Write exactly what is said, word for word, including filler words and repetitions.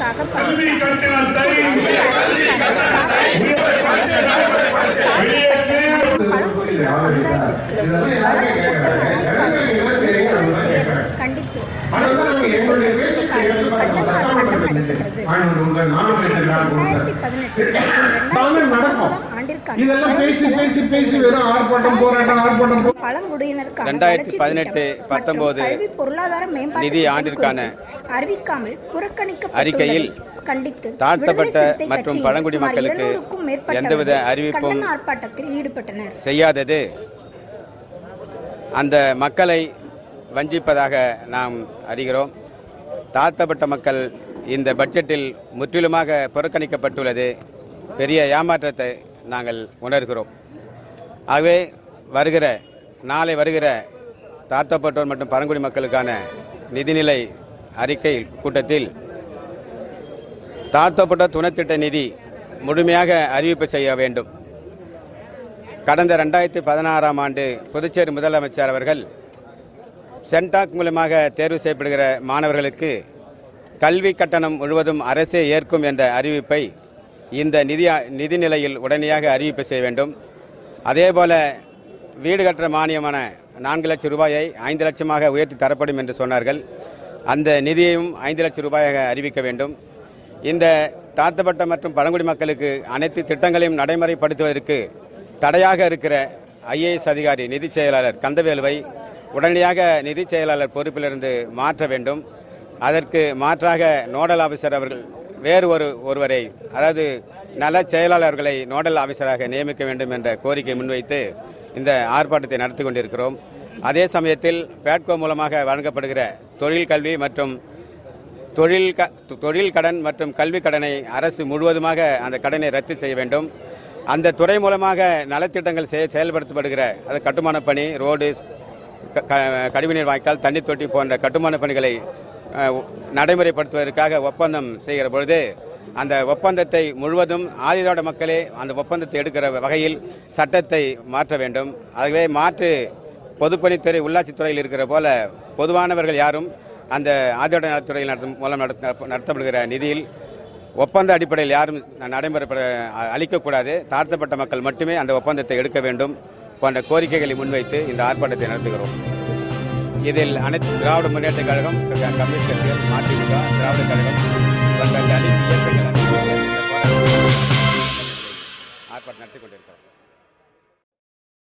படுவதற்காக கண்டித்து ரெண்டாயிரத்தி பதினெட்டு பத்தொன்பது பொருளாதார நிதி ஆண்டிற்கான அறிவிக்காமல் புறக்கணிக்க அறிக்கையில் கண்டித்து தாழ்த்தப்பட்ட மற்றும் பழங்குடி மக்களுக்கு எந்தவித அறிவிப்பும் ஆர்ப்பாட்டத்தில் ஈடுபட்டனர். செய்யாதது அந்த மக்களை வஞ்சிப்பதாக நாம் அறிகிறோம். தாழ்த்தப்பட்ட மக்கள் இந்த பட்ஜெட்டில் முற்றிலுமாக புறக்கணிக்கப்பட்டுள்ளது பெரிய ஏமாற்றத்தை நாங்கள் உணர்கிறோம். ஆகவே வருகிற நாளை வருகிற தாழ்த்தப்பட்டோர் மற்றும் பழங்குடி மக்களுக்கான நிதிநிலை அறிக்கை கூட்டத்தில் தாழ்த்தப்பட்ட துணைத்திட்ட நிதி முழுமையாக அறிவிப்பு செய்ய வேண்டும். கடந்த ரெண்டாயிரத்தி பதினாறாம் ஆண்டு புதுச்சேரி முதலமைச்சர் அவர்கள் சென்டாக் மூலமாக தேர்வு செய்யப்படுகிற மாணவர்களுக்கு கல்வி கட்டணம் முழுவதும் அரசே ஏற்கும் என்ற அறிவிப்பை இந்த நிதி நிதிநிலையில் உடனடியாக அறிவிப்பு செய்ய வேண்டும். அதேபோல வீடு கட்டுற மானியமான நான்கு லட்சம் ரூபாயை ஐந்து லட்சமாக உயர்த்தி தரப்படும் என்று சொன்னார்கள். அந்த நிதியையும் ஐந்து லட்சம் ரூபாயாக அறிவிக்க வேண்டும். இந்த தாழ்த்தப்பட்ட மற்றும் பழங்குடி மக்களுக்கு அனைத்து திட்டங்களையும் நடைமுறைப்படுத்துவதற்கு தடையாக இருக்கிற ஐஏஎஸ் அதிகாரி நிதி செயலாளர் கந்தவேலுவை உடனடியாக நிதி செயலாளர் பொறுப்பிலிருந்து மாற்ற வேண்டும். அதற்கு மாற்றாக நோடல் ஆஃபீஸர் அவர்கள் வேறு ஒரு ஒருவரை அதாவது நல செயலாளர்களை நோடல் ஆஃபீஸராக நியமிக்க வேண்டும் என்ற கோரிக்கை முன்வைத்து இந்த ஆர்ப்பாட்டத்தை நடத்தி கொண்டிருக்கிறோம். அதே சமயத்தில் பேட்கோ மூலமாக வழங்கப்படுகிற தொழில் கல்வி மற்றும் தொழில் க தொழில் கடன் மற்றும் கல்வி கடனை அரசு முழுவதுமாக அந்த கடனை ரத்து செய்ய வேண்டும். அந்த துறை மூலமாக நலத்திட்டங்கள் செயல்படுத்தப்படுகிற அது கட்டுமான பணி, ரோடு, கழிவுநீர் வாய்க்கால், தண்ணீர் தொட்டி போன்ற கட்டுமான பணிகளை நடைமுறைப்படுத்துவதற்காக ஒப்பந்தம் செய்கிற பொழுது அந்த ஒப்பந்தத்தை முழுவதும் ஆதிதிராவிட மக்களே அந்த ஒப்பந்தத்தை எடுக்கிற வகையில் சட்டத்தை மாற்ற வேண்டும். ஆகவே மாற்று பொதுப்பணித்துறை உள்ளாட்சித்துறையில் இருக்கிற போல பொதுவானவர்கள் யாரும் அந்த ஆதிதிராவிட நலத்துறையில் நடத்தும் மூலம் நடத்தப்படுகிற நிதியில் ஒப்பந்த அடிப்படையில் யாரும் நடைமுறைப்பட அளிக்கக்கூடாது. தாழ்த்தப்பட்ட மக்கள் மட்டுமே அந்த ஒப்பந்தத்தை எடுக்க வேண்டும் போன்ற கோரிக்கைகளை முன்வைத்து இந்த ஆர்ப்பாட்டத்தை நடத்துகிறோம். இதில் அனைத்து திராவிட முன்னேற்ற கழகம், கம்யூனிஸ்ட் கட்சிகள், மதிமுக, திராவிட கழகம் போன்ற அனைத்து இயக்கங்கள் ஆர்ப்பாட்டம் நடத்தி கொண்டிருக்கிறோம்.